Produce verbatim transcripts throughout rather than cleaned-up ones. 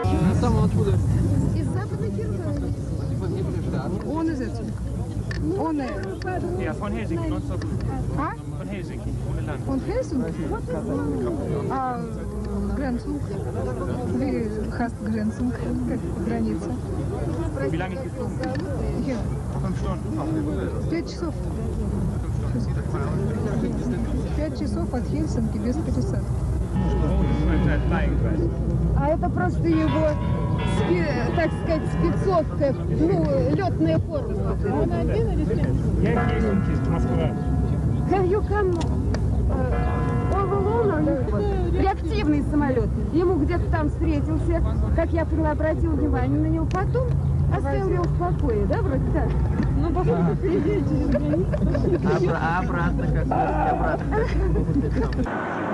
А сам он откуда? Из Западной Германии. Он из этого. Он из... Ja, från Helsinki, något sånt. А? Från Helsinki, från det landet. Он Хельсинки? А Гренсунг? Или Хаст Гренсунг? Как граница? Wie lange ist geflogen? Я. Fünf Stunden. Пять часов. Пять часов от Хельсинки без пересадки. А это просто его, спе- так сказать, спецовка, ну, летная форма. Он один или с кем? Я из Helsinki, Москва. Have you come uh, all alone or what? Реактивный самолет. Ему где-то там встретился, как я поняла, обратил внимание на него. Потом оставил его в покое, да, вроде так? Ну, поскольку переезжали через границу. А обратно как? Обратно как?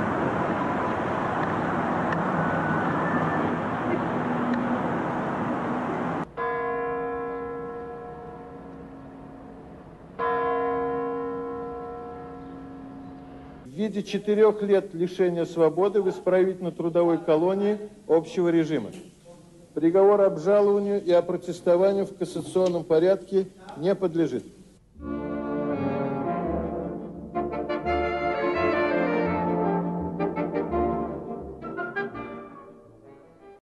В виде четырех лет лишения свободы в исправительно-трудовой колонии общего режима. Приговор обжалованию и опротестованию в кассационном порядке не подлежит.